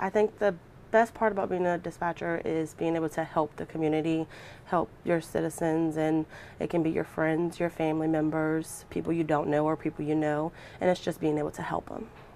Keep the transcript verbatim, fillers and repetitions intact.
I think the best part about being a dispatcher is being able to help the community, help your citizens, and it can be your friends, your family members, people you don't know or people you know, and it's just being able to help them.